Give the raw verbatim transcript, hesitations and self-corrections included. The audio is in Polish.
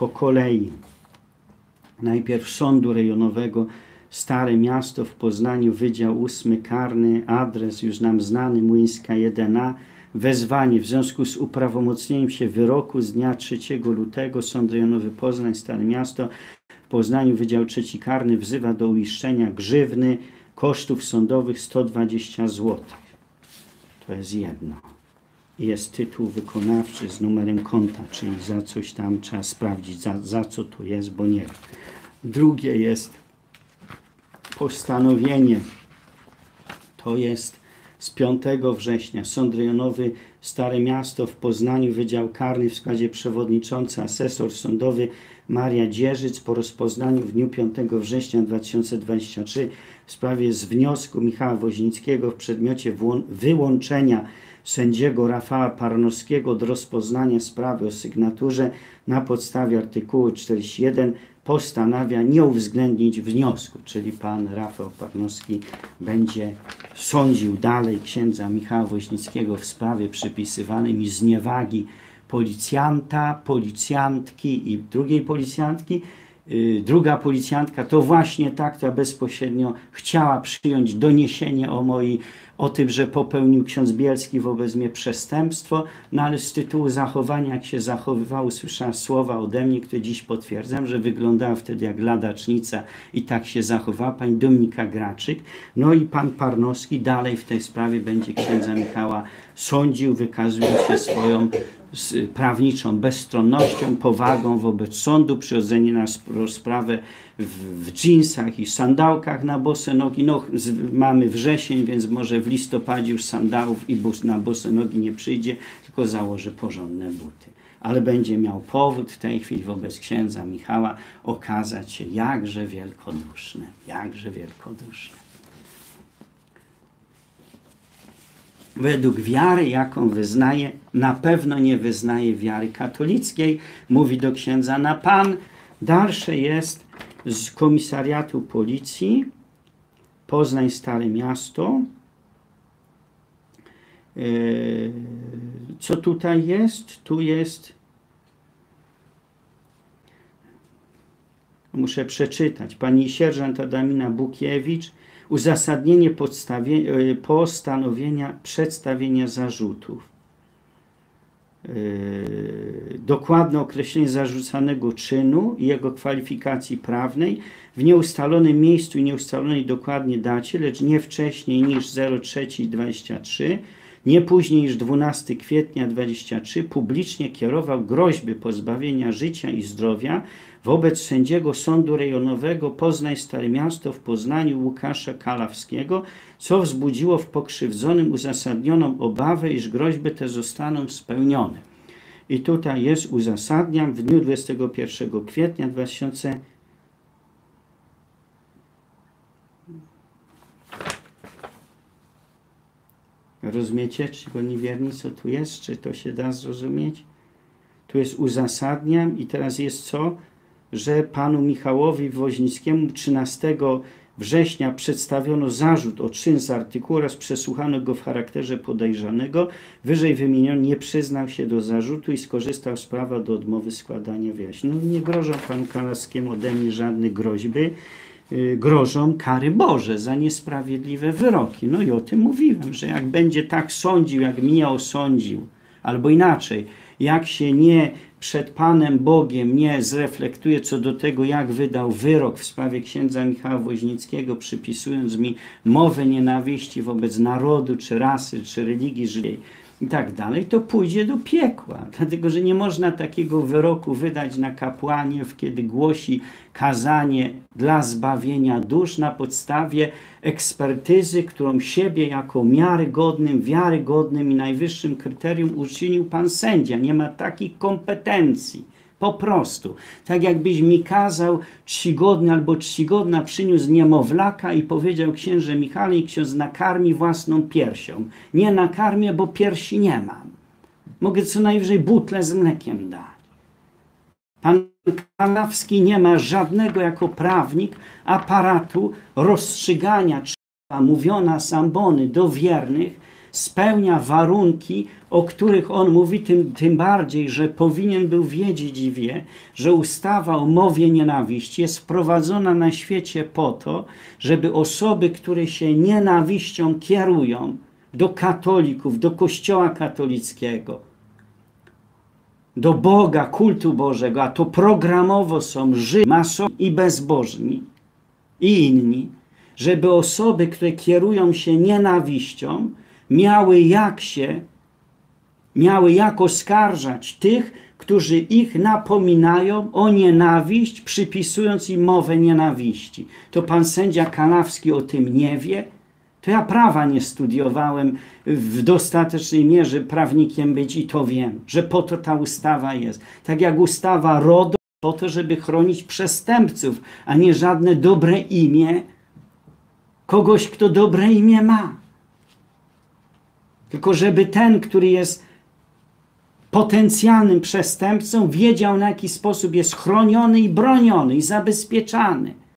po kolei. Najpierw Sądu Rejonowego Stare Miasto w Poznaniu, Wydział ósmy Karny, adres już nam znany, Młyńska jeden A. Wezwanie w związku z uprawomocnieniem się wyroku z dnia trzeciego lutego Sąd Rejonowy Poznań, Stare Miasto w Poznaniu, Wydział trzeci Karny wzywa do uiszczenia grzywny kosztów sądowych sto dwadzieścia złotych. To jest jedno. Jest tytuł wykonawczy z numerem konta, czyli za coś tam trzeba sprawdzić, za, za co to jest, bo nie wiem. Drugie jest postanowienie. To jest z piątego września. Sąd Rejonowy Stare Miasto w Poznaniu, Wydział Karny w składzie przewodniczący, asesor sądowy Maria Dzierżyc po rozpoznaniu w dniu piątego września dwa tysiące dwudziestego trzeciego w sprawie z wniosku Michała Woźnickiego w przedmiocie wyłączenia sędziego Rafała Parnowskiego do rozpoznania sprawy o sygnaturze na podstawie artykułu czterdziestego pierwszego postanawia nie uwzględnić wniosku, czyli pan Rafał Parnowski będzie sądził dalej księdza Michała Woźnickiego w sprawie przypisywanej mi zniewagi policjanta, policjantki i drugiej policjantki. Yy, druga policjantka to właśnie ta, która bezpośrednio chciała przyjąć doniesienie o mojej, o tym, że popełnił ksiądz Bielski wobec mnie przestępstwo, no ale z tytułu zachowania, jak się zachowywał, usłyszała słowa ode mnie, które dziś potwierdzam, że wyglądała wtedy jak ladacznica i tak się zachowała pani Dominika Graczyk. No i pan Parnowski dalej w tej sprawie będzie księdza Michała sądził, wykazując się swoją z prawniczą bezstronnością, powagą wobec sądu, przychodzenie na rozprawę w, w dżinsach i sandałkach na bose nogi. No, z, mamy wrzesień, więc może w listopadzie już sandałów i bus na bose nogi nie przyjdzie, tylko założy porządne buty. Ale będzie miał powód w tej chwili wobec księdza Michała okazać się jakże wielkoduszny, jakże wielkoduszny. Według wiary, jaką wyznaje, na pewno nie wyznaje wiary katolickiej. Mówi do księdza na pan. Dalsze jest z komisariatu policji Poznań Stare Miasto. Co tutaj jest? Tu jest, muszę przeczytać, pani sierżant Adamina Bukiewicz. Uzasadnienie postanowienia przedstawienia zarzutów. Yy, dokładne określenie zarzucanego czynu i jego kwalifikacji prawnej w nieustalonym miejscu i nieustalonej dokładnie dacie, lecz nie wcześniej niż trzeci dwudziesty trzeci, nie później niż dwunastego kwietnia dwudziestego trzeciego publicznie kierował groźby pozbawienia życia i zdrowia wobec sędziego Sądu Rejonowego Poznań Stare Miasto w Poznaniu Łukasza Kalawskiego, co wzbudziło w pokrzywdzonym uzasadnioną obawę, iż groźby te zostaną spełnione. I tutaj jest, uzasadniam, w dniu dwudziestego pierwszego kwietnia dwa tysiące Rozumiecie, czy oni wierni, co tu jest? Czy to się da zrozumieć? Tu jest uzasadniam i teraz jest co? Że panu Michałowi Woźnickiemu trzynastego września przedstawiono zarzut o czyn z artykułu oraz przesłuchano go w charakterze podejrzanego. Wyżej wymieniony nie przyznał się do zarzutu i skorzystał z prawa do odmowy składania wyjaśnień. No, nie grożą panu Kalawskiemu ode mnie żadne groźby. Yy, grożą kary Boże za niesprawiedliwe wyroki. No i o tym mówiłem, że jak będzie tak sądził, jak mnie osądził, albo inaczej, jak się nie przed Panem Bogiem nie zreflektuje co do tego, jak wydał wyrok w sprawie księdza Michała Woźnickiego, przypisując mi mowę nienawiści wobec narodu, czy rasy, czy religii żywej i tak dalej, to pójdzie do piekła. Dlatego, że nie można takiego wyroku wydać na kapłaniew, kiedy głosi kazanie dla zbawienia dusz na podstawie ekspertyzy, którą siebie jako miarygodnym, wiarygodnym i najwyższym kryterium uczynił pan sędzia. Nie ma takich kompetencji. Po prostu. Tak jakbyś mi kazał czcigodny albo czcigodna przyniósł niemowlaka i powiedział księże Michale, i ksiądz nakarmi własną piersią. Nie nakarmię, bo piersi nie mam. Mogę co najwyżej butlę z mlekiem dać. Pan Kalawski nie ma żadnego jako prawnik aparatu rozstrzygania, czy mówiona z ambony do wiernych spełnia warunki, o których on mówi, tym, tym bardziej, że powinien był wiedzieć i wie, że ustawa o mowie nienawiści jest wprowadzona na świecie po to, żeby osoby, które się nienawiścią kierują do katolików, do Kościoła katolickiego, do Boga, kultu Bożego, a to programowo są Żydzi, masoni i bezbożni i inni, żeby osoby, które kierują się nienawiścią, miały jak się, miały jak oskarżać tych, którzy ich napominają o nienawiść, przypisując im mowę nienawiści. To pan sędzia Kanawski o tym nie wie. To ja prawa nie studiowałem w dostatecznej mierze prawnikiem być i to wiem, że po to ta ustawa jest. Tak jak ustawa RODO, po to, żeby chronić przestępców, a nie żadne dobre imię kogoś, kto dobre imię ma. Tylko żeby ten, który jest potencjalnym przestępcą, wiedział, na jaki sposób jest chroniony i broniony i zabezpieczany.